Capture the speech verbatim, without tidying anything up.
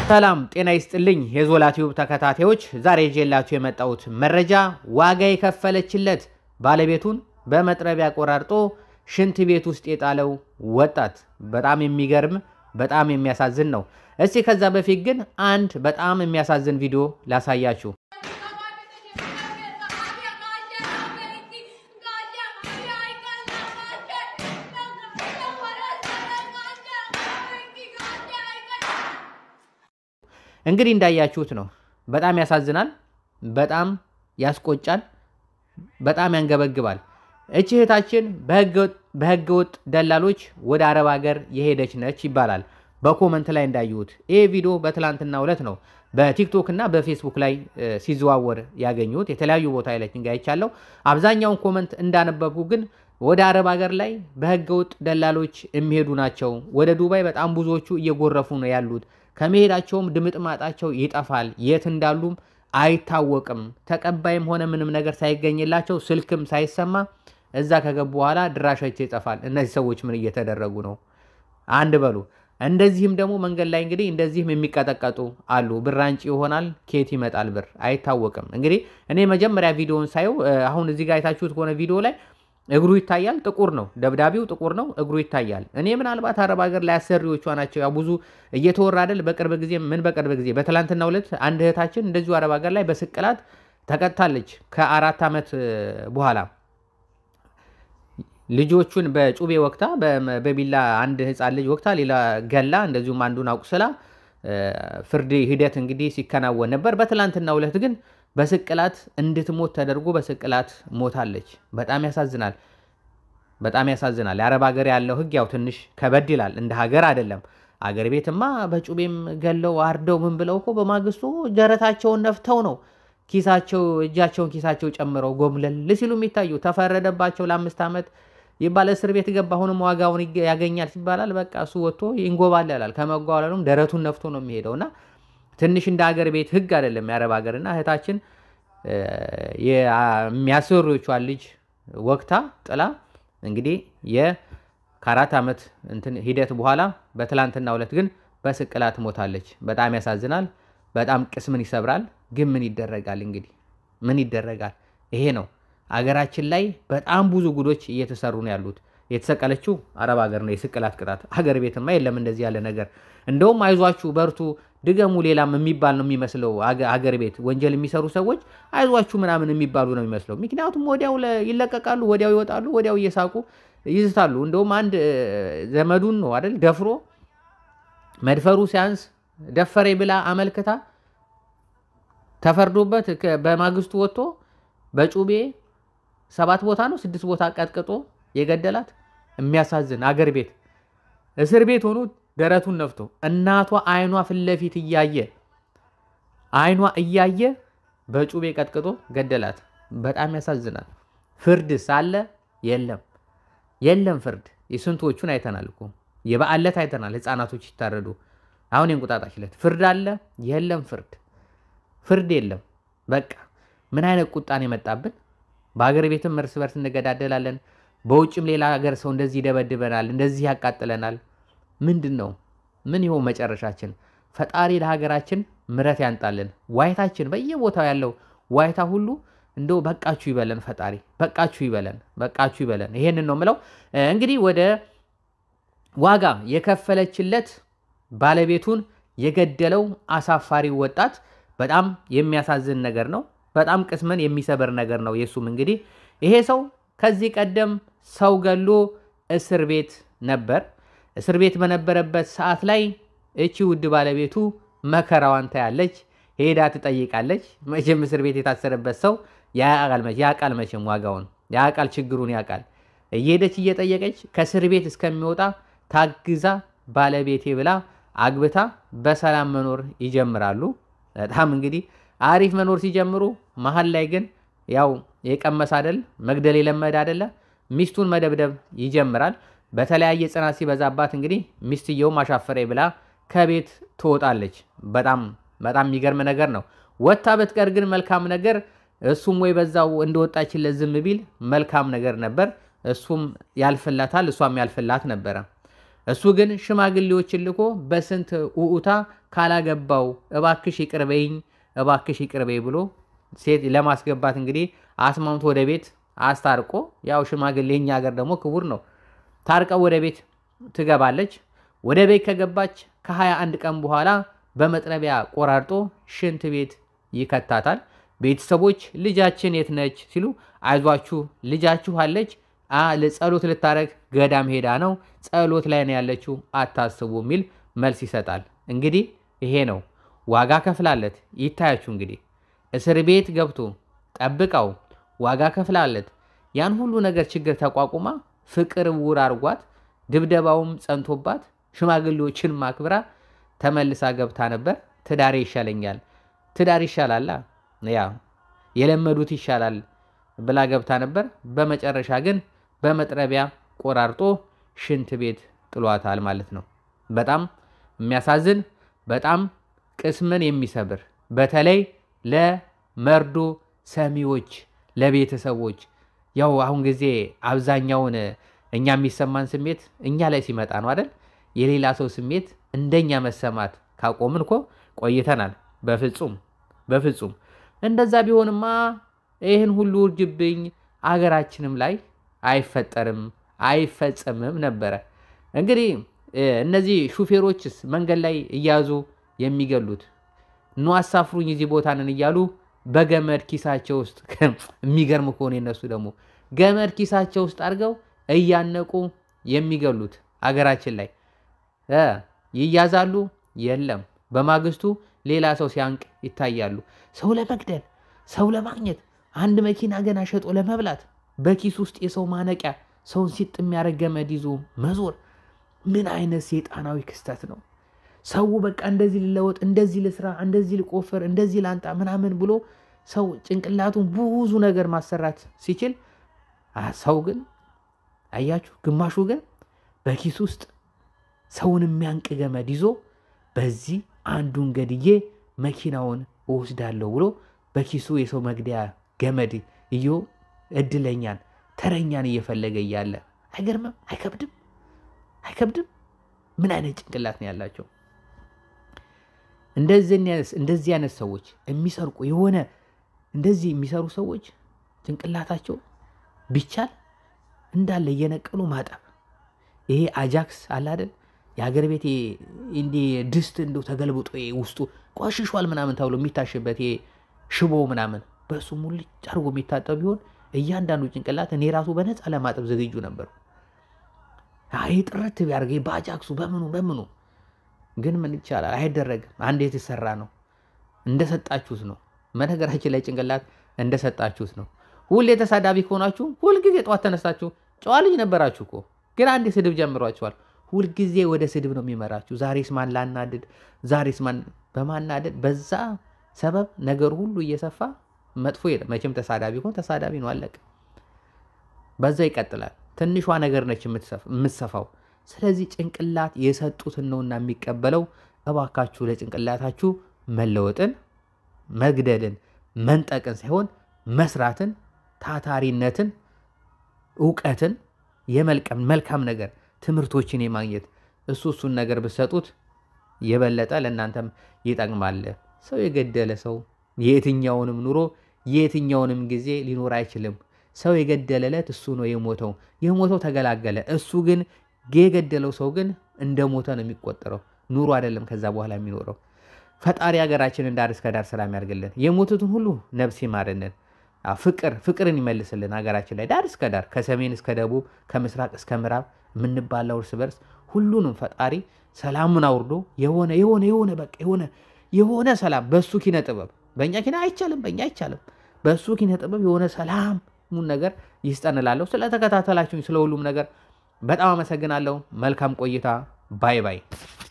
ሰላም ጤና ይስጥልኝ የዞላ ቲዩብ ተከታታዮች ዛሬ ጄላችሁ የመጣሁት መረጃ ዋጋ የከፈለችለት ባለቤቱን በመጥረቢያ ቆራርጦ ሽንት ቤት ውስጥ የጣለው ወጣት በጣም የሚገርም በጣም የሚያሳዝን ነው። እስቲ ከዛ በፊት ግን አንድ በጣም የሚያሳዝን ቪዲዮ ላሳያችሁ። እንግዲህ እንዳያችሁት ነው በጣም ያሳዝናል በጣም ያስቆጫል በጣም ያንገበግባል። እቺ እህታችን በህገወጥ ደላሎች ወደ አረብ ሀገር የሄደች ነች ይባላል በኮሜንት ላይ እንዳዩት። ይሄ ቪዲዮ በትላንትናው ዕለት ነው በቲክቶክ እና በፌስቡክ ላይ ሲዘዋወር ያገኙት። የተለያዩ ቦታ ላይ እንጋይቻለሁ። አብዛኛውን ኮሜንት እንዳነበብኩ ግን ወደ አረብ ሀገር ላይ በህገወጥ ደላሎች የሚሄዱ ናቸው። ወደ ዱባይ በጣም ብዙዎቹ እየጎረፉ ነው ያሉት። ከመሄዳቸውም ድምጥማጣቸው ይጠፋል የት እንዳሉም አይታወቅም። ተቀባይም ሆነ ምንም ነገር ሳይገኝላቸው ስልክም ሳይሰማ እዛ ከገቡ በኋላ ድራሻቸው ይጠፋል። እነዚህ ሰዎች ምን እየተደረጉ ነው አንድ በሉ። እንደዚህም ደግሞ መንገድ ላይ እንግዲህ እንደዚህም የሚቀጠቀጡ አሉ። ብራንጭ ይሆናል ኬት ይመጣል ብር አይታወቅም። እንግዲህ እኔ መጀመሪያ ቪዲዮውን ሳየው አሁን እዚህ ጋር አይታችሁት ከሆነ ቪዲዮ ላይ እግሩ ይታያል ጥቁር ነው ደብዳቤው ጥቁር ነው እግሩ ይታያል። እኔ ምናልባት አረብ ሀገር ላይ አሰሪዎቿ ናቸው ያው ብዙ እየተወራ አይደል በቅርብ ጊዜ ምን በቅርብ ጊዜ በትላንትናው ዕለት አንድ እህታችን እንደዚሁ አረብ ሀገር ላይ በስቅላት ተቀጣለች ከአራት አመት በኋላ ልጆቹን በጩቤ ወቅታ በቢላ አንድ ህፃን ልጅ ወቅታ ሌላ ገላ እንደዚሁም አንዱን አቁስላ ፍርድ ሂደት እንግዲህ ሲከናወን ነበር። በትላንትናው ዕለት ግን በስቅላት እንድትሞት ተደርጎ በስቅላት ሞታለች። በጣም ያሳዝናል በጣም ያሳዝናል። የአረብ ሀገር ያለው ህግ ያው ትንሽ ከበድ ይላል እንደ ሀገር አይደለም። አገር ቤትማ በጩቤም ገለው አርደው ምን ብለው እኮ በማግስቱ ጀረታቸውን ነፍተው ነው ኪሳቸው እጃቸውን ኪሳቸው ጨምረው ጎምለል ሲሉ የሚታዩ። ተፈረደባቸው ለአምስት አመት ይባል እስር ቤት ገባ ሆኖ ዋጋውን ያገኛል ሲባላል በቃ እሱ ወጥቶ ይንጎባለላል። ከመጓለሉም ደረቱን ነፍቶ ነው የሚሄደውና ትንሽ እንደ ሀገር ቤት ህግ አይደለም የአረብ ሀገርና እህታችን የሚያሰሩቿን ልጅ ወቅታ ጥላ እንግዲህ የካራት አመት እንትን ሂደት በኋላ በትላንትናው ዕለት ግን በስቅላት ሞታለች። በጣም ያሳዝናል በጣም ቅስምን ይሰብራል። ግን ምን ይደረጋል እንግዲህ ምን ይደረጋል። ይሄ ነው አገራችን ላይ በጣም ብዙ ጉዶች እየተሰሩ ነው ያሉት። የተሰቀለችው አረብ ሀገር ነው የስቅላት ቅጣት። ሀገር ቤትማ የለም እንደዚህ ያለ ነገር። እንደውም አይዟችሁ በርቱ ድገሙ ሌላም የሚባል ነው የሚመስለው። ሀገር ቤት ወንጀል የሚሰሩ ሰዎች አይዟችሁ ምናምን የሚባሉ ነው የሚመስለው። ምክንያቱም ወዲያው ይለቀቃሉ ወዲያው ይወጣሉ ወዲያው እየሳቁ ይዝታሉ። እንደውም አንድ ዘመዱን ነው አይደል ደፍሮ መድፈሩ ሲያንስ ደፈሬ ብላ አመልክታ ተፈርዶበት በማግስቱ ወጥቶ በጩቤ ሰባት ቦታ ነው ስድስት ቦታ ቀጥቅጦ የገደላት። የሚያሳዝን አገር ቤት እስር ቤት ሆኖ ደረቱን ነፍቶ እናቷ አይኗ ፍለፊት እያየ አይኗ እያየ በጩቤ ቀጥቅጦ ገደላት። በጣም ያሳዝናል። ፍርድ ሳለ የለም የለም ፍርድ። የስንቶቹን አይተናል እኮ የበዓለት አይተናል ህፃናቶች ይታረዱ። አሁን እንቁጣጣሽ ዕለት ፍርድ አለ የለም ፍርድ ፍርድ የለም። በቃ ምን አይነት ቁጣን የመጣብን። በአገር ቤትም እርስ በርስ እንገዳደላለን በውጭም ሌላ ሀገር ሰው እንደዚህ ይደበድበናል እንደዚህ ያቃጥለናል። ምንድነው ምን ይሆን መጨረሻችን? ፈጣሪ ለሀገራችን ምረት ያንጣልን። ዋይታችን በየቦታው ያለው ዋይታ ሁሉ እንደው በቃችሁ ይበለን ፈጣሪ በቃችሁ ይበለን በቃችሁ ይበለን። ይሄንን ነው ምለው። እንግዲህ ወደ ዋጋ የከፈለችለት ባለቤቱን የገደለው አሳፋሪ ወጣት በጣም የሚያሳዝን ነገር ነው። በጣም ቅስምን የሚሰበር ነገር ነው። የሱም እንግዲህ ይሄ ሰው ከዚህ ቀደም ሰው ገሎ እስር ቤት ነበር። እስር ቤት በነበረበት ሰዓት ላይ እቺ ውድ ባለቤቱ መከራዋን ታያለች ሄዳ ትጠይቃለች። መቼም እስር ቤት የታሰረበት ሰው ያቃል መቼ ያቃል መቼም ዋጋውን ያቃል ችግሩን ያቃል። እየሄደች እየጠየቀች ከእስር ቤት እስከሚወጣ ታግዛ ባለቤቴ ብላ አግብታ በሰላም መኖር ይጀምራሉ። በጣም እንግዲህ አሪፍ መኖር ሲጀምሩ መሃል ላይ ግን ያው የቀመስ አይደል መግደል የለመደ አይደለ ሚስቱን መደብደብ ይጀምራል። በተለያየ ጽናት ሲበዛባት እንግዲህ ሚስትየው ማሻፈሬ ብላ ከቤት ትወጣለች። በጣም በጣም የሚገርም ነገር ነው። ወጣ በትቀር ግን መልካም ነገር እሱም ወይ በዛው እንደወጣችለት ዝም ቢል መልካም ነገር ነበር። እሱም ያልፈላታል እሷም ያልፈላት ነበር። እሱ ግን ሽማግሌዎችን ልኮ በስንት ኡኡታ ካላገባው እባክሽ ይቅርበኝ እባክሽ ይቅርበኝ ብሎ ሴት ለማስገባት እንግዲህ አስማምቶ ወደ ቤት አስታርቆ ያው ሽማግሌ የኛ ሀገር ደግሞ ክቡር ነው። ታርቀው ወደ ቤት ትገባለች። ወደ ቤት ከገባች ከሀያ አንድ ቀን በኋላ በመጥረቢያ ቆራርጦ ሽንት ቤት ይከታታል። ቤተሰቦች ልጃችን የት ነች ሲሉ አይዟችሁ ልጃችሁ አለች ለጸሎት ልታረግ ገዳም ሄዳ ነው ጸሎት ላይ ነው ያለችው አታስቡ የሚል መልስ ይሰጣል። እንግዲህ ይሄ ነው ዋጋ ከፍላለት። ይታያችሁ እንግዲህ እስር ቤት ገብቶ ጠብቀው ዋጋ ከፍላለት ያን ሁሉ ነገር ችግር ተቋቁማ ፍቅር ውር አርጓት ድብደባውም ጸንቶባት ሽማግሌዎችን ማክብራ ተመልሳ ገብታ ነበር። ትዳሬ ይሻለኛል ትዳር ይሻላል ያ የለመዱት ይሻላል ብላ ገብታ ነበር። በመጨረሻ ግን በመጥረቢያ ቆራርጦ ሽንት ቤት ጥሏታል ማለት ነው። በጣም የሚያሳዝን በጣም ቅስምን የሚሰብር በተለይ ለመርዶ ሰሚዎች ለቤተሰቦች ያው አሁን ጊዜ አብዛኛውን እኛ የሚሰማን ስሜት እኛ ላይ ሲመጣ ነው አይደል? የሌላ ሰው ስሜት እንደኛ መሰማት ካቆምን እኮ ቆይተናል። በፍጹም በፍጹም እንደዛ ቢሆንማ ይሄን ሁሉ ውርጅብኝ አገራችንም ላይ አይፈጠርም አይፈጸምም ነበረ። እንግዲህ እነዚህ ሹፌሮችስ መንገድ ላይ እያዙ የሚገሉት ኑ አሳፍሩኝ እዚህ ቦታ ነን እያሉ በገመድ ኪሳቸው ውስጥ የሚገርም ከሆነ እነሱ ደግሞ ገመድ ኪሳቸው ውስጥ አድርገው እያነቁ የሚገሉት አገራችን ላይ ይያዛሉ። የለም በማግስቱ ሌላ ሰው ሲያንቅ ይታያሉ። ሰው ለመግደል ሰው ለማግኘት አንድ መኪና ገና ሸጦ ለመብላት በኪስ ውስጥ የሰው ማነቂያ ሰውን ሲጥ የሚያደርግ ገመድ ይዞ መዞር ምን አይነት ሰይጣናዊ ክስተት ነው? ሰው በቃ እንደዚህ ልለወጥ እንደዚህ ልስራ እንደዚህ ልቆፍር እንደዚህ ላንጣ ምናምን ብሎ ሰው ጭንቅላቱን ብዙ ነገር ማሰራት ሲችል ሰው ግን አያችሁ ግማሹ ግን በኪስ ውስጥ ሰውን የሚያንቅ ገመድ ይዞ በዚህ አንዱን ገድዬ መኪናውን ወስዳለሁ ብሎ በኪሱ የሰው መግደያ ገመድ ይዞ እድለኛን ተረኛን እየፈለገ እያለ አይገርምም? አይከብድም? አይከብድም? ምን አይነት ጭንቅላት ነው ያላቸው? እንደዚህ አይነት ሰዎች የሚሰርቁ የሆነ እንደዚህ የሚሰሩ ሰዎች ጭንቅላታቸው ቢቻል እንዳለ እየነቀሉ ማጠብ። ይሄ አጃክስ አለ አይደል? የሀገር ቤት እንዲ ድስት እንደው ተገልብጦ ውስጡ ቆሽሿል ምናምን ተብሎ የሚታሽበት ይሄ ሽቦ ምናምን በሱ ሙልጭ አድርጎ የሚታጠብ ቢሆን እያንዳንዱ ጭንቅላት እኔ ራሱ በነፃ ለማጠብ ዝግጁ ነበር። አይ ጥርት ቢያርገ በአጃክሱ በምኑ በምኑ ግን ምን ይቻላል? አይደረግም። አንዴ የተሰራ ነው እንደሰጣችሁት ነው። መነገራችን ላይ ጭንቅላት እንደሰጣችሁት ነው። ሁሌ ተሳዳቢ ከሆናችሁ ሁል ጊዜ ጧት ተነስታችሁ ጨዋ ልጅ ነበራችሁ እኮ ግን አንዴ ስድብ ጀምሯችኋል። ሁል ጊዜ ወደ ስድብ ነው የሚመራችሁ። ዛሬስ ማን ላናድድ ዛሬስ ማን በማናደድ በዛ ሰበብ ነገር ሁሉ እየሰፋ መጥፎ ይሄድ። መቼም ተሳዳቢ ሆነ ተሳዳቢ ነው አለቀ። በዛ ይቀጥላል። ትንሿ ነገር ነች የምትሰፋው። ስለዚህ ጭንቅላት የሰጡትን ነውና የሚቀበለው። እባካችሁ ለጭንቅላታችሁ መለወጥን መግደልን መንጠቅን ሳይሆን መስራትን ታታሪነትን ዕውቀትን የመልቀም መልካም ነገር ትምህርቶችን የማግኘት እሱ እሱን ነገር ብትሰጡት የበለጠ ለእናንተም ይጠቅማል። ሰው የገደለ ሰው የትኛውንም ኑሮ የትኛውንም ጊዜ ሊኖር አይችልም። ሰው የገደለለት እሱ ነው የሞተው። የሞተው ተገላገለ። እሱ ግን የገደለው ሰው ግን እንደሞተ ነው የሚቆጠረው። ኑሮ አይደለም ከዛ በኋላ የሚኖረው። ፈጣሪ ሀገራችንን ዳር እስከ ዳር ሰላም ያርግልን። የሞቱትን ሁሉ ነፍስ ይማርልን። ፍቅር ፍቅርን ይመልስልን። ሀገራችን ላይ ዳር እስከ ዳር ከሰሜን እስከ ደቡብ ከምስራቅ እስከ ምዕራብ የምንባለው እርስ በርስ ሁሉንም ፈጣሪ ሰላምን አውርዶ የሆነ የሆነ የሆነ በቃ የሆነ የሆነ ሰላም በሱ ኪነ ጥበብ በእኛ ኪነ አይቻልም በእኛ አይቻልም በሱ ኪነ ጥበብ የሆነ ሰላም ሙን ነገር ይስጠንላለሁ። ስለተከታተላችሁኝ ስለ ሁሉም ነገር በጣም አመሰግናለሁ። መልካም ቆይታ። ባይ ባይ።